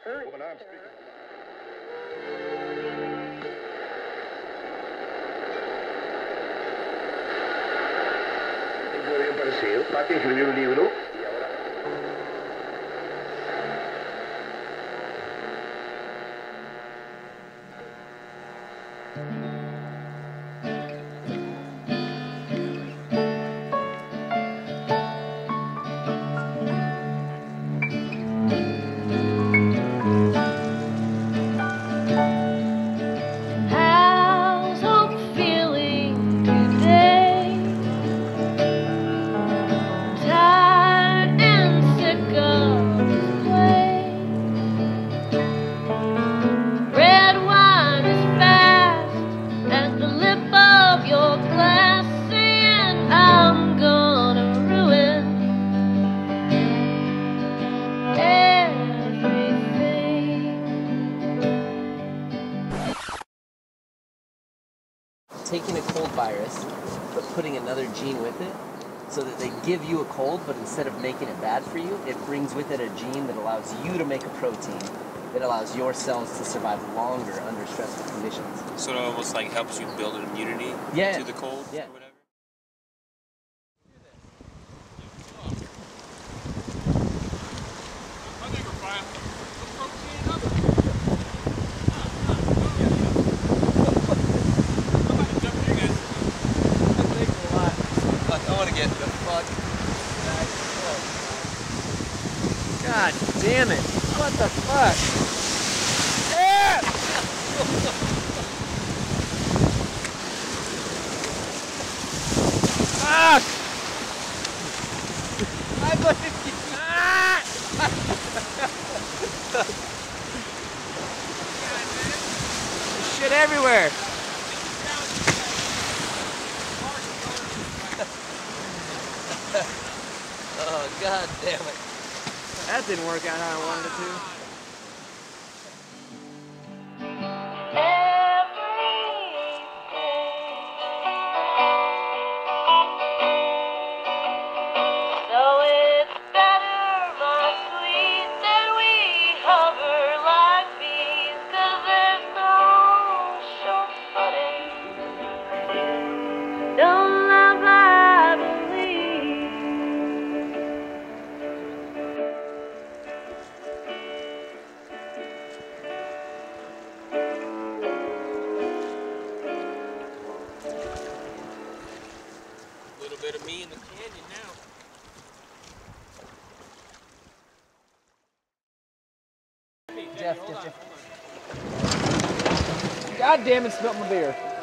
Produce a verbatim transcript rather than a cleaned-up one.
Woman, I'm speaking. Muy bien parecido. Patti escribió un libro y ahora... How's hope feeling today? Tired and sick of his play. Red wine is fast at the lip of your glass, and I'm gonna ruin everything. Taking a cold virus, but putting another gene with it, so that they give you a cold, but instead of making it bad for you, it brings with it a gene that allows you to make a protein that allows your cells to survive longer under stressful conditions. So it almost like helps you build an immunity Yeah. to the cold Yeah. or whatever? I want to get the fuck back. God damn it. What the fuck? Ah! Ah! I believe you. Ah! Shit everywhere. Oh, god damn it. That didn't work out how I wanted it to. So it's better, my sweet, that we hover like bees, 'cause there's no short footing. Don't love, I believe. A little bit of me in the canyon now. Jeff, Jeff, Jeff. God damn it, spilt my beer.